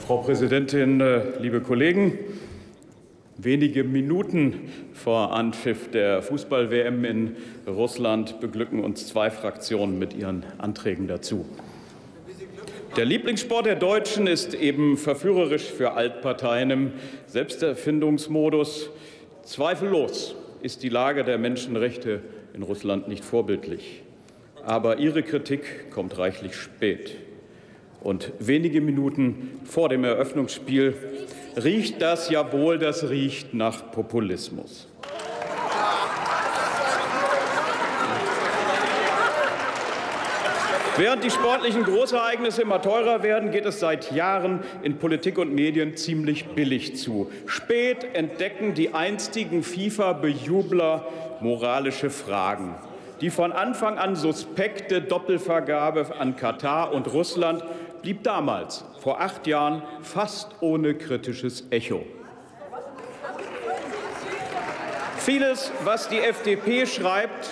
Frau Präsidentin, liebe Kollegen! Wenige Minuten vor Anpfiff der Fußball-WM in Russland beglücken uns zwei Fraktionen mit ihren Anträgen dazu. Der Lieblingssport der Deutschen ist eben verführerisch für Altparteien im Selbsterfindungsmodus. Zweifellos ist die Lage der Menschenrechte in Russland nicht vorbildlich. Aber Ihre Kritik kommt reichlich spät. Und wenige Minuten vor dem Eröffnungsspiel riecht das, jawohl, das riecht nach Populismus. Während die sportlichen Großereignisse immer teurer werden, geht es seit Jahren in Politik und Medien ziemlich billig zu. Spät entdecken die einstigen FIFA-Bejubler moralische Fragen. Die von Anfang an suspekte Doppelvergabe an Katar und Russland blieb damals, vor 8 Jahren, fast ohne kritisches Echo. Vieles, was die FDP schreibt,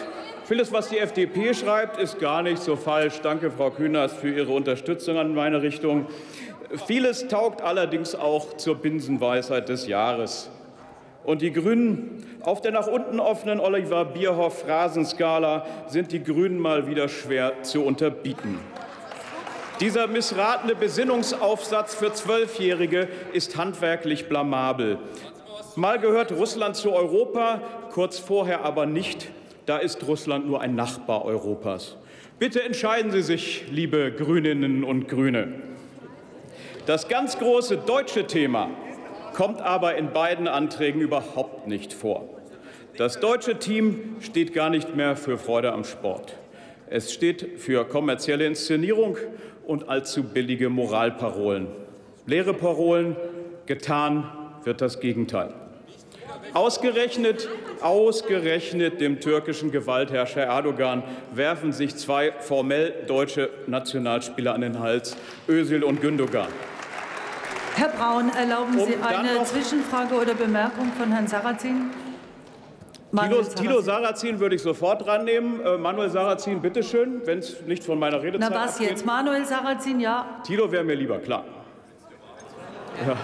ist gar nicht so falsch. Danke, Frau Künast, für Ihre Unterstützung in meine Richtung. Vieles taugt allerdings auch zur Binsenweisheit des Jahres. Und die Grünen, auf der nach unten offenen Oliver Bierhoff-Phrasenskala sind die Grünen mal wieder schwer zu unterbieten. Dieser missratene Besinnungsaufsatz für Zwölfjährige ist handwerklich blamabel. Mal gehört Russland zu Europa, kurz vorher aber nicht. Da ist Russland nur ein Nachbar Europas. Bitte entscheiden Sie sich, liebe Grüninnen und Grüne. Das ganz große deutsche Thema kommt aber in beiden Anträgen überhaupt nicht vor. Das deutsche Team steht gar nicht mehr für Freude am Sport. Es steht für kommerzielle Inszenierung und allzu billige Moralparolen. Leere Parolen, getan wird das Gegenteil. Ausgerechnet dem türkischen Gewaltherrscher Erdogan werfen sich zwei formell deutsche Nationalspieler an den Hals, Özil und Gündogan. Herr Braun, erlauben Sie eine Zwischenfrage oder Bemerkung von Herrn Sarrazin? Thilo Sarrazin würde ich sofort rannehmen. Manuel Sarrazin, bitteschön, wenn es nicht von meiner Redezeit abgeht. Na was jetzt? Manuel Sarrazin, ja? Thilo wäre mir lieber, klar. Ja.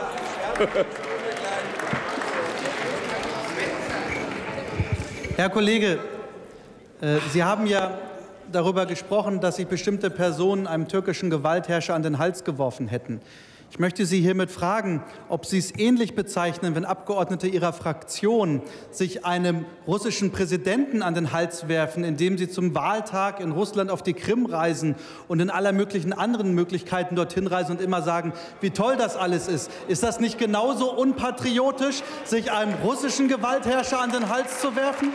Herr Kollege, Sie haben ja darüber gesprochen, dass sich bestimmte Personen einem türkischen Gewaltherrscher an den Hals geworfen hätten. Ich möchte Sie hiermit fragen, ob Sie es ähnlich bezeichnen, wenn Abgeordnete Ihrer Fraktion sich einem russischen Präsidenten an den Hals werfen, indem sie zum Wahltag in Russland auf die Krim reisen und in aller möglichen anderen Möglichkeiten dorthin reisen und immer sagen, wie toll das alles ist. Ist das nicht genauso unpatriotisch, sich einem russischen Gewaltherrscher an den Hals zu werfen?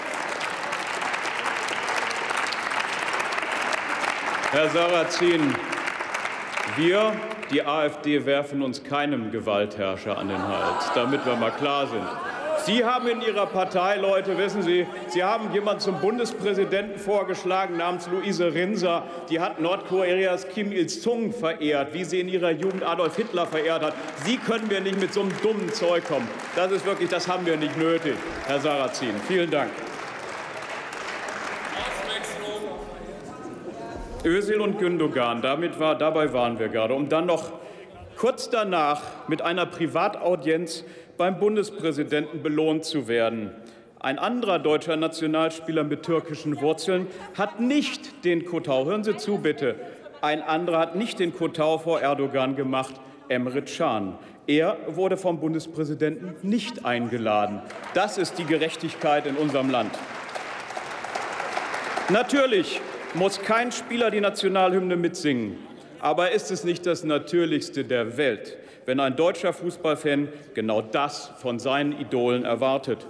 Herr Sarrazin, wir, die AfD, werfen uns keinem Gewaltherrscher an den Hals, damit wir mal klar sind. Sie haben in Ihrer Partei, Leute, wissen Sie, Sie haben jemanden zum Bundespräsidenten vorgeschlagen namens Luise Rinser. Die hat Nordkoreas Kim Il-sung verehrt, wie sie in ihrer Jugend Adolf Hitler verehrt hat. Sie können wir nicht mit so einem dummen Zeug kommen. Das ist wirklich, das haben wir nicht nötig, Herr Sarrazin. Vielen Dank. Özil und Gündogan, dabei waren wir gerade, um dann noch kurz danach mit einer Privataudienz beim Bundespräsidenten belohnt zu werden. Ein anderer deutscher Nationalspieler mit türkischen Wurzeln hat nicht den Kotau, hören Sie zu bitte, ein anderer hat nicht den Kotau vor Erdogan gemacht, Emre Can. Er wurde vom Bundespräsidenten nicht eingeladen. Das ist die Gerechtigkeit in unserem Land. Natürlich muss kein Spieler die Nationalhymne mitsingen. Aber ist es nicht das Natürlichste der Welt, wenn ein deutscher Fußballfan genau das von seinen Idolen erwartet?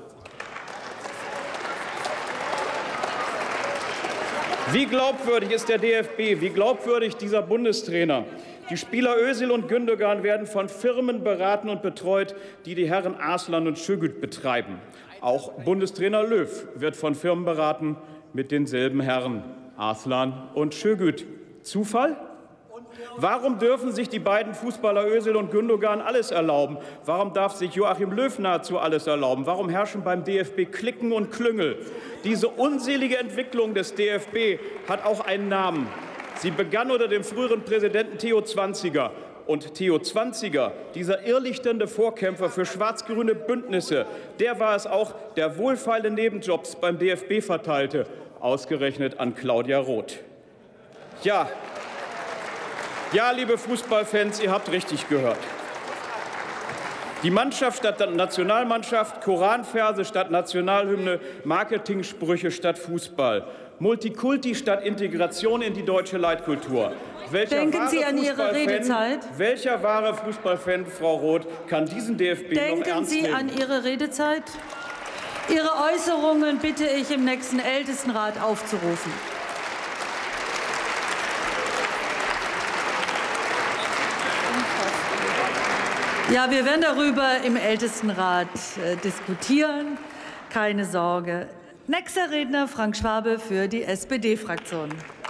Wie glaubwürdig ist der DFB? Wie glaubwürdig dieser Bundestrainer? Die Spieler Özil und Gündogan werden von Firmen beraten und betreut, die die Herren Arslan und Şögüt betreiben. Auch Bundestrainer Löw wird von Firmen beraten mit denselben Herren. Arslan und Şögüt. Zufall? Warum dürfen sich die beiden Fußballer Özil und Gündogan alles erlauben? Warum darf sich Joachim Löw nahezu alles erlauben? Warum herrschen beim DFB Cliquen und Klüngel? Diese unselige Entwicklung des DFB hat auch einen Namen. Sie begann unter dem früheren Präsidenten Theo Zwanziger. Und Theo Zwanziger, dieser irrlichternde Vorkämpfer für schwarz-grüne Bündnisse, der war es auch, der wohlfeile Nebenjobs beim DFB verteilte, ausgerechnet an Claudia Roth. Ja, liebe Fußballfans, ihr habt richtig gehört. Die Mannschaft statt Nationalmannschaft, Koranverse statt Nationalhymne, Marketingsprüche statt Fußball, Multikulti statt Integration in die deutsche Leitkultur. Denken Sie an Ihre Redezeit. Welcher wahre Fußballfan, Frau Roth, kann diesen DFB noch ernst nehmen? Denken Sie an Ihre Redezeit. Ihre Äußerungen bitte ich im nächsten Ältestenrat aufzurufen. Ja, wir werden darüber im Ältestenrat diskutieren. Keine Sorge. Nächster Redner Frank Schwabe für die SPD-Fraktion.